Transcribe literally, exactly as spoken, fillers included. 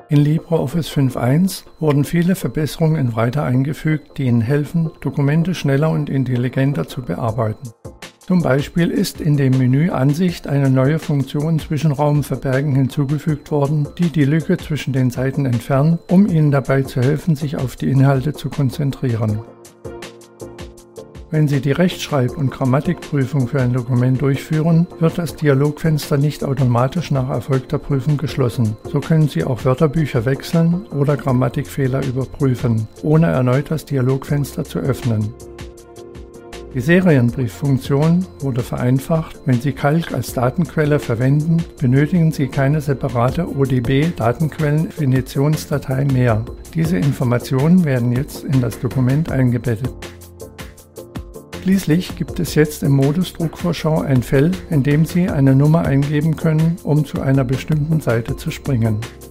In LibreOffice fünf Punkt eins wurden viele Verbesserungen weiter eingefügt, die Ihnen helfen, Dokumente schneller und intelligenter zu bearbeiten. Zum Beispiel ist in dem Menü Ansicht eine neue Funktion Zwischenraum verbergen hinzugefügt worden, die die Lücke zwischen den Seiten entfernt, um Ihnen dabei zu helfen, sich auf die Inhalte zu konzentrieren. Wenn Sie die Rechtschreib- und Grammatikprüfung für ein Dokument durchführen, wird das Dialogfenster nicht automatisch nach erfolgter Prüfung geschlossen. So können Sie auch Wörterbücher wechseln oder Grammatikfehler überprüfen, ohne erneut das Dialogfenster zu öffnen. Die Serienbrieffunktion wurde vereinfacht. Wenn Sie Calc als Datenquelle verwenden, benötigen Sie keine separate O D B-Datenquellen-Definitionsdatei mehr. Diese Informationen werden jetzt in das Dokument eingebettet. Schließlich gibt es jetzt im Modus Druckvorschau ein Feld, in dem Sie eine Nummer eingeben können, um zu einer bestimmten Seite zu springen.